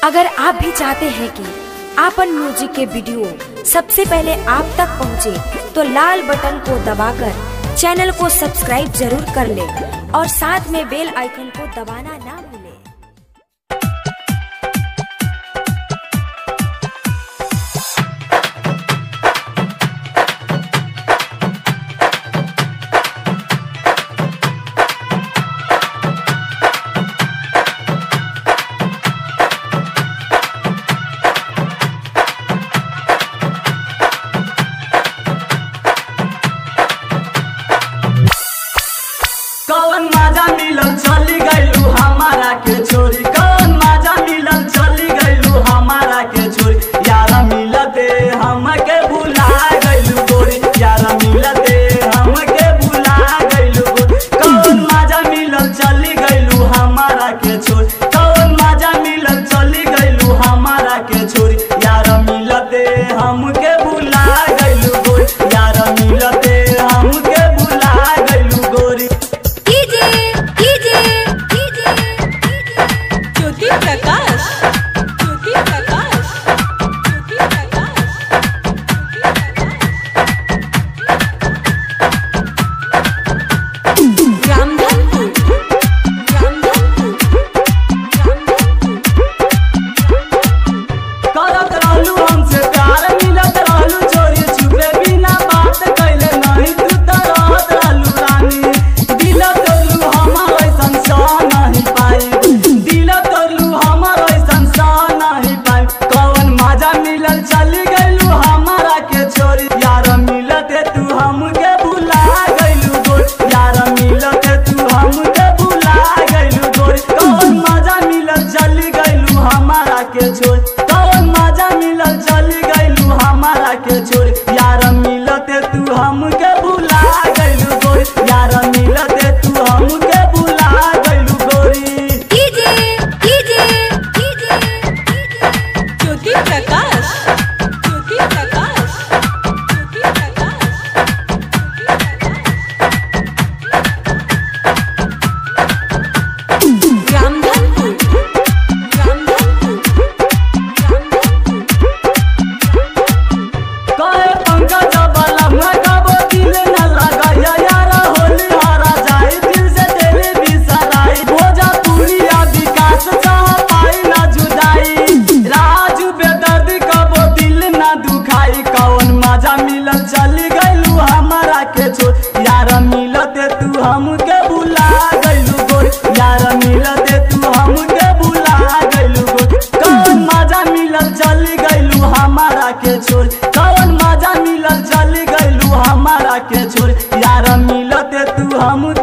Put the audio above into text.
अगर आप भी चाहते हैं कि आपन म्यूजिक के वीडियो सबसे पहले आप तक पहुंचे, तो लाल बटन को दबाकर चैनल को सब्सक्राइब जरूर कर ले और साथ में बेल आइकन को दबाना ना भूलें। कौन मजा मिलल चली गइलू हमारा के छोरी, कौन मजा मिलल चली गइलू हमारा के छोरी। यारा मिलते हमके भुला गइलू गोरी, यारा मिलते हमके भुला गइलू गोरी। कौन मजा मिलल चली गइलू हमारा के छोरी, कौन मजा मिलल चली गइलू हमारा के छोरी। यारा मिलते हमके भुला गइलू गोरी, यारा मिलते हमके भुला गइलू गोरी। चली गइलू हमारा के छोरी, यारा मिलते तू हमके भुला गइलू गोरी, यारा मिलते तू हमके भुला गइलू गोरी। कौन मजा मिलल चली गइलू हमारा के छोरी, कौन मजा मिलल चली गइलू हमारा के छोरी। यारा मिलते तू हमके भुला गइलू गोरी, यारा मिलते तू हमके भुला गइलू गोरी। ज्योति प्रकाश चली गइलू हमारा के छोर, यारा मिलते तू हमके भुला गइलू गोरी, यारा मिलते तू हमके भुला गइलू गोरी। कौन मजा मिलल चली गइलू हमारा के छोर, कौन मजा मिलल चली गइलू हमारा के छोर। यारा मिलते तू हमके